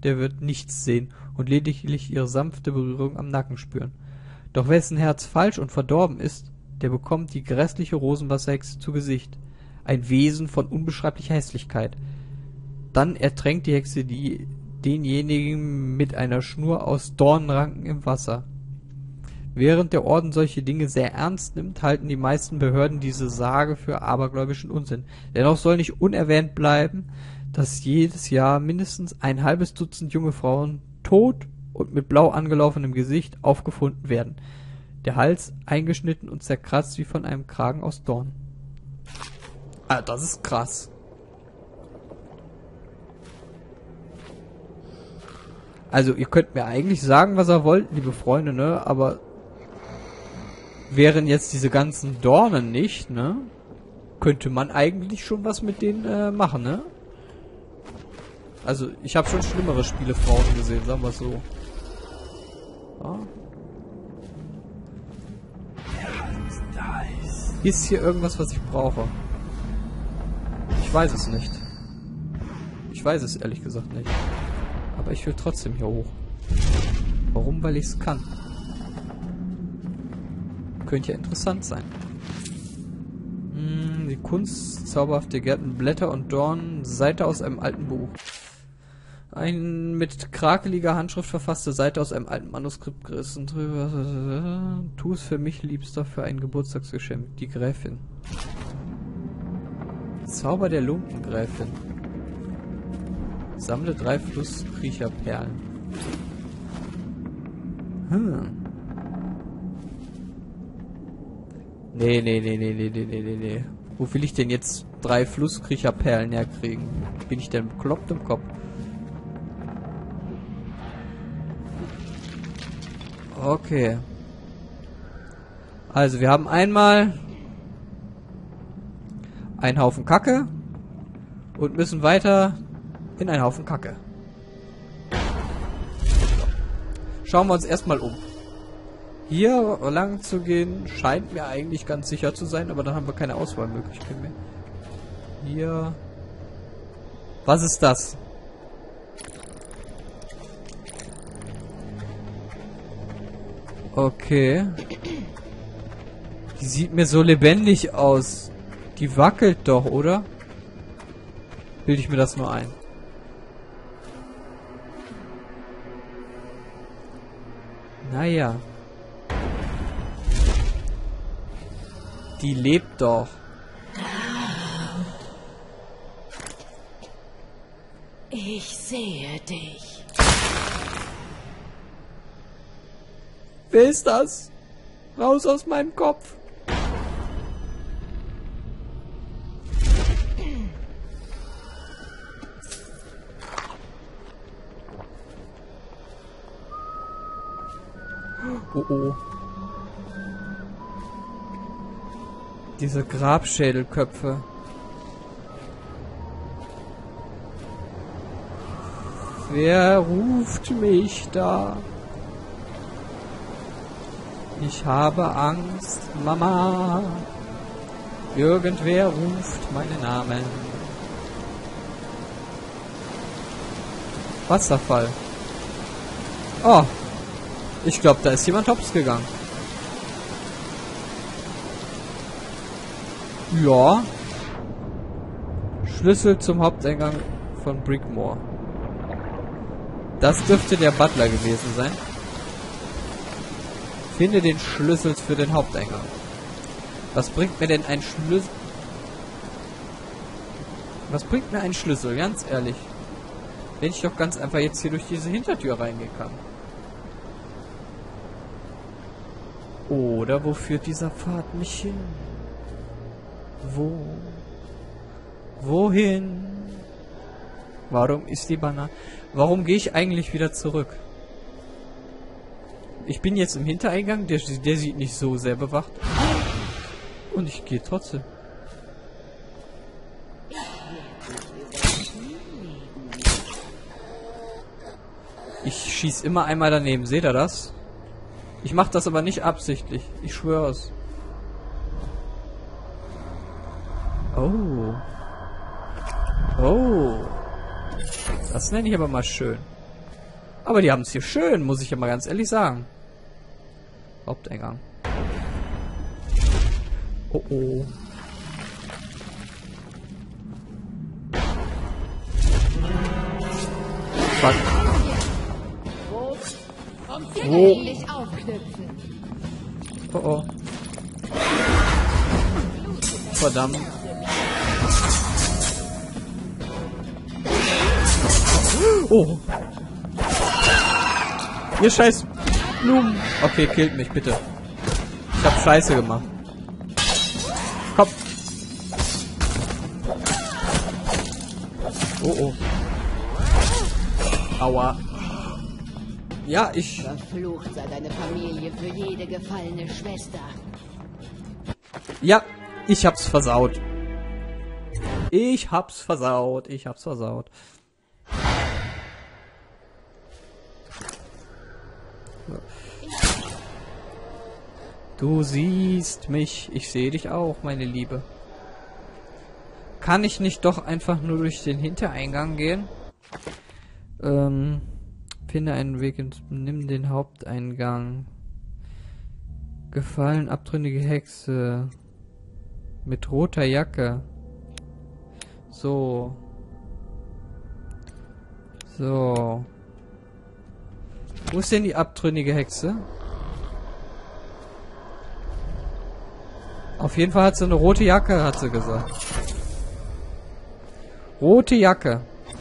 der wird nichts sehen und lediglich ihre sanfte Berührung am Nacken spüren. Doch wessen Herz falsch und verdorben ist, der bekommt die grässliche Rosenwasserhexe zu Gesicht. Ein Wesen von unbeschreiblicher Hässlichkeit. Dann ertränkt die Hexe denjenigen mit einer Schnur aus Dornenranken im Wasser. Während der Orden solche Dinge sehr ernst nimmt, halten die meisten Behörden diese Sage für abergläubischen Unsinn. Dennoch soll nicht unerwähnt bleiben, dass jedes Jahr mindestens ein halbes Dutzend junge Frauen tot und mit blau angelaufenem Gesicht aufgefunden werden. Der Hals eingeschnitten und zerkratzt wie von einem Kragen aus Dorn. Ah, das ist krass. Also, ihr könnt mir eigentlich sagen, was ihr wollt, liebe Freunde, ne? Aber wären jetzt diese ganzen Dornen nicht, ne? Könnte man eigentlich schon was mit denen machen, ne? Also, ich habe schon schlimmere Spielefrauen gesehen, sagen wir es so. Ja. Ist hier irgendwas, was ich brauche? Ich weiß es nicht. Ich weiß es ehrlich gesagt nicht. Aber ich will trotzdem hier hoch. Warum? Weil ich es kann. Könnte ja interessant sein. Die Kunst, zauberhafte Gärten, Blätter und Dornen, Seite aus einem alten Buch. Ein mit krakeliger Handschrift verfasste Seite aus einem alten Manuskript gerissen drüber. Tu es für mich, Liebster, für ein Geburtstagsgeschenk. Die Gräfin. Zauber der Lumpengräfin. Sammle 3 Flusskriecherperlen. Nee. Wo will ich denn jetzt 3 Flusskriecherperlen herkriegen? Bin ich denn bekloppt im Kopf? Okay. Also, wir haben einmal einen Haufen Kacke und müssen weiter in einen Haufen Kacke. Schauen wir uns erstmal um. Hier lang zu gehen scheint mir eigentlich ganz sicher zu sein, aber dann haben wir keine Auswahlmöglichkeit mehr. Hier. Was ist das? Okay. Die sieht mir so lebendig aus. Die wackelt doch, oder? Bilde ich mir das nur ein. Naja. Die lebt doch. Ich sehe dich. Wer ist das? Raus aus meinem Kopf. Oh. Diese Grabschädelköpfe. Wer ruft mich da? Ich habe Angst, Mama. Irgendwer ruft meinen Namen. Wasserfall. Oh. Ich glaube, da ist jemand hops gegangen. Ja. Schlüssel zum Haupteingang von Brickmore. Das dürfte der Butler gewesen sein. Finde den Schlüssel für den Haupteingang. Was bringt mir denn ein Schlüssel? Was bringt mir ein Schlüssel, ganz ehrlich? Wenn ich doch ganz einfach jetzt hier durch diese Hintertür reingehen kann. Oder wo führt dieser Pfad mich hin? Wohin? Warum ist die Banane? Warum gehe ich eigentlich wieder zurück? Ich bin jetzt im Hintereingang, der sieht nicht so sehr bewacht. Und ich gehe trotzdem. Ich schieße immer einmal daneben, seht ihr das? Ich mache das aber nicht absichtlich, ich schwöre es. Oh. Das nenne ich aber mal schön. Aber die haben es hier schön, muss ich ja mal ganz ehrlich sagen. Haupteingang. Oh oh. Fuck. Endlich aufknüpfen. Oh oh. Verdammt. Oh. Ihr scheiß Blumen. Okay, killt mich, bitte. Ich hab Scheiße gemacht. Komm. Oh oh. Aua. Ja, ich... Verflucht sei deine Familie für jede gefallene Schwester. Ja, ich hab's versaut. Ich hab's versaut. Ich hab's versaut. Du siehst mich. Ich sehe dich auch, meine Liebe. Kann ich nicht doch einfach nur durch den Hintereingang gehen? Finde einen Weg ins... Nimm den Haupteingang. Gefallen, abtrünnige Hexe. Mit roter Jacke. So. So. Wo ist denn die abtrünnige Hexe? Auf jeden Fall hat sie eine rote Jacke, hat sie gesagt. Rote Jacke.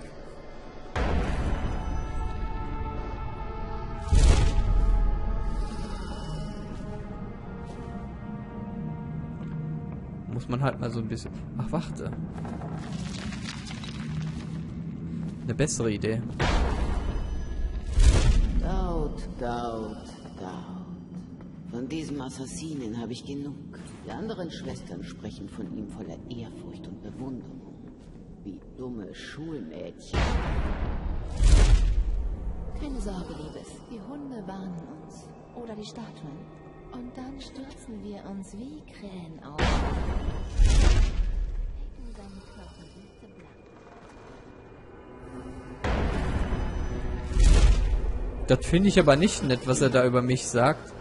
Muss man halt mal so ein bisschen... Ach, warte. Eine bessere Idee. Daud. Von diesem Assassinen habe ich genug. Die anderen Schwestern sprechen von ihm voller Ehrfurcht und Bewunderung. Wie dumme Schulmädchen. Keine Sorge, Liebes. Die Hunde warnen uns. Oder die Statuen. Und dann stürzen wir uns wie Krähen auf. Decken seinen Knochen blitzeblank. Das finde ich aber nicht nett, was er da über mich sagt.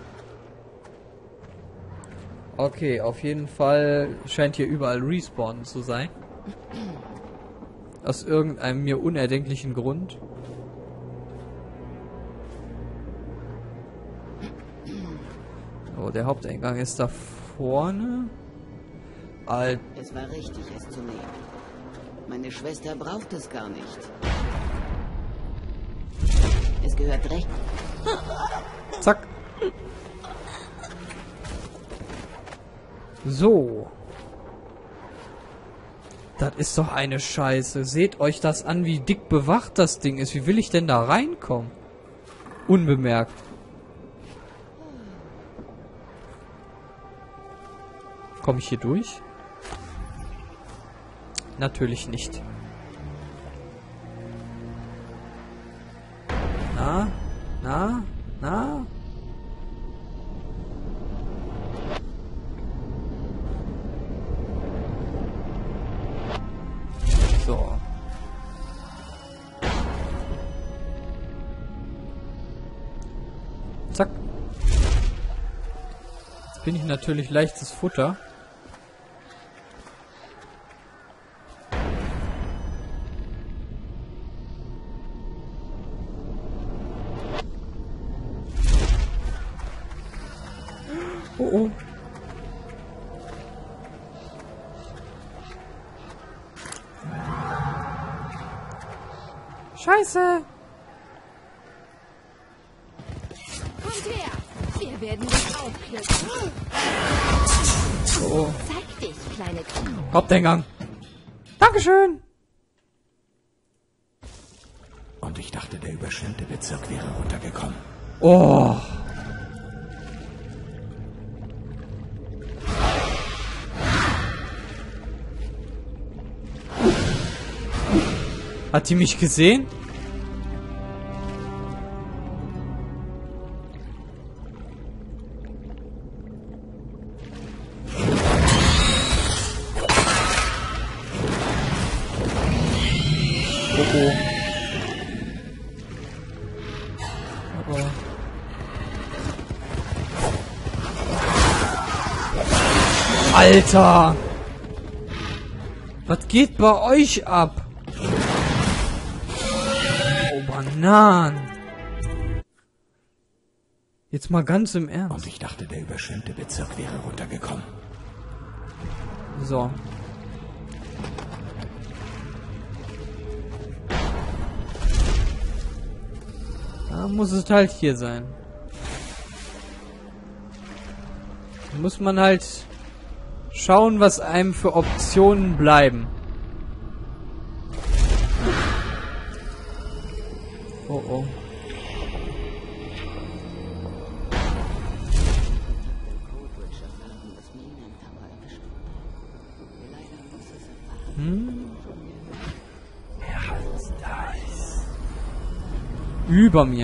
Okay, auf jeden Fall scheint hier überall Respawn zu sein. Aus irgendeinem mir unerdenklichen Grund. Oh, der Haupteingang ist da vorne. Es war richtig, es zu nehmen. Meine Schwester braucht es gar nicht. Es gehört recht. Zack. So. Das ist doch eine Scheiße. Seht euch das an, wie dick bewacht das Ding ist. Wie will ich denn da reinkommen? Unbemerkt. Komme ich hier durch? Natürlich nicht. Na? Na? Na? So. Zack. Jetzt bin ich natürlich leichtes Futter. Oh oh. Scheiße. Kommt her! Wir werden dich aufknüpfen. Oh. Zeig dich, kleine Kuh. Haupteingang. Dankeschön. Und ich dachte, der überschwemmte Bezirk wäre runtergekommen. Oh. Hat die mich gesehen? Oh oh. Oh. Alter! Was geht bei euch ab? Oh, Bananen! Jetzt mal ganz im Ernst. Und ich dachte, der überschwemmte Bezirk wäre runtergekommen. So. Da muss es halt hier sein. Da muss man halt schauen, was einem für Optionen bleiben. Oh oh. Über mir.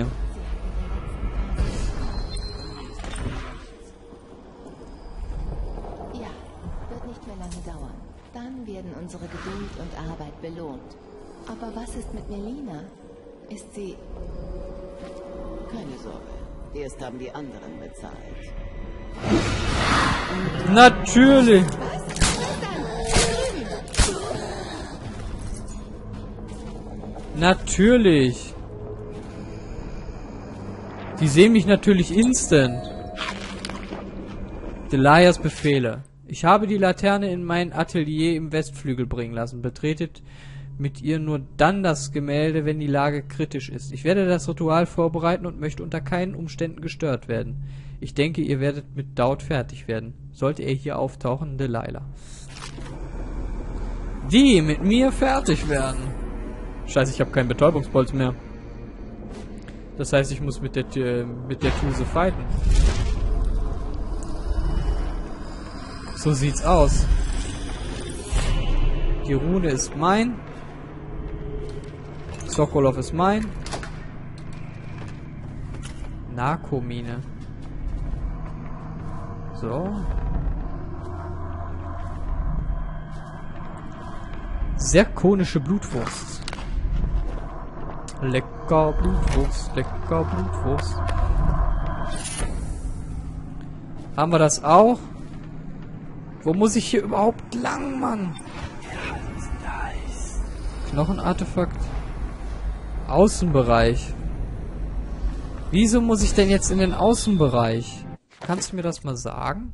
Ja, wird nicht mehr lange dauern. Dann werden unsere Geduld und Arbeit belohnt. Aber was ist mit Melina? Ist sie... Keine Sorge. Erst haben die anderen bezahlt. Natürlich. Natürlich. Die sehen mich natürlich instant. Delaias Befehle. Ich habe die Laterne in mein Atelier im Westflügel bringen lassen. Betretet mit ihr nur dann das Gemälde, wenn die Lage kritisch ist. Ich werde das Ritual vorbereiten und möchte unter keinen Umständen gestört werden. Ich denke, ihr werdet mit Daud fertig werden. Sollte er hier auftauchen, Delilah. Die mit mir fertig werden. Scheiße, ich habe keinen Betäubungsbolz mehr. Das heißt, ich muss mit der Tuse fighten. So sieht's aus. Die Rune ist mein. Sokolov ist mein. Narkomine. So. Sehr konische Blutwurst. Lecker Blutwurst, lecker Blutwurst. Haben wir das auch? Wo muss ich hier überhaupt lang, Mann? Knochenartefakt. Außenbereich. Wieso muss ich denn jetzt in den Außenbereich? Kannst du mir das mal sagen?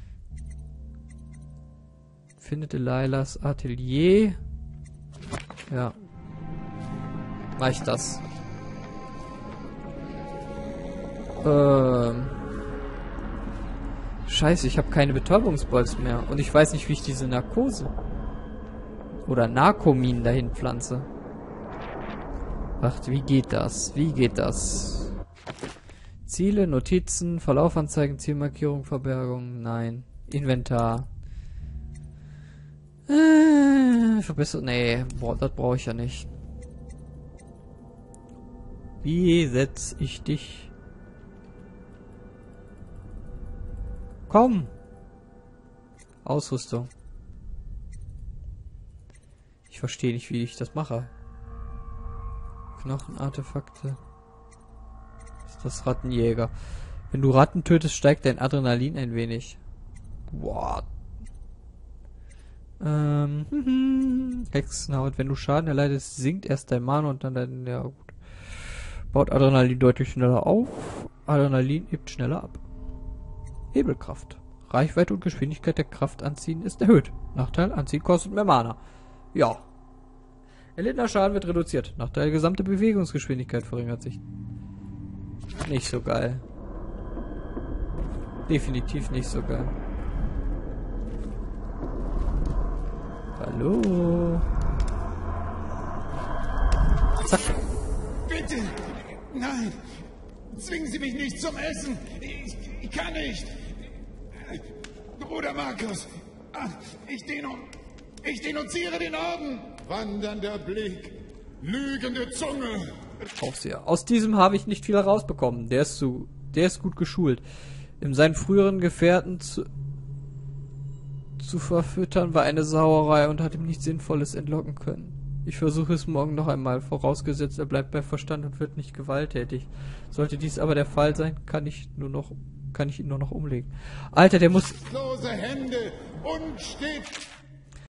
Findet Delilahs Atelier. Ja. Mach ich das. Scheiße, ich habe keine Betäubungsbolz mehr. Und ich weiß nicht, wie ich diese Narkose oder Narkomin dahin pflanze. Ach, wie geht das? Wie geht das? Ziele, Notizen, Verlaufanzeigen, Zielmarkierung, Verbergung. Nein. Inventar. Verbessert. Nee, das brauche ich ja nicht. Wie setz ich dich? Komm! Ausrüstung. Ich verstehe nicht, wie ich das mache. Knochenartefakte. Ist das Rattenjäger? Wenn du Ratten tötest, steigt dein Adrenalin ein wenig. Boah. Hexenhaut. Wenn du Schaden erleidest, sinkt erst dein Mana und dann dein... Ja, gut. Baut Adrenalin deutlich schneller auf. Adrenalin hebt schneller ab. Hebelkraft. Reichweite und Geschwindigkeit der Kraft anziehen ist erhöht. Nachteil, Anziehen kostet mehr Mana. Ja. Erlittener Schaden wird reduziert. Nachteil, gesamte Bewegungsgeschwindigkeit verringert sich. Nicht so geil. Definitiv nicht so geil. Hallo. Zack. Bitte! Nein! Zwingen Sie mich nicht zum Essen! Ich kann nicht! Bruder Markus! Ich denunziere den Orden! Wandernder Blick! Lügende Zunge! Aufseher. Aus diesem habe ich nicht viel herausbekommen. Der ist gut geschult. In seinen früheren Gefährten zu verfüttern war eine Sauerei und hat ihm nichts Sinnvolles entlocken können. Ich versuche es morgen noch einmal, vorausgesetzt er bleibt bei Verstand und wird nicht gewalttätig. Sollte dies aber der Fall sein, kann ich ihn nur noch umlegen. Alter, der muss... Lose Hände und steht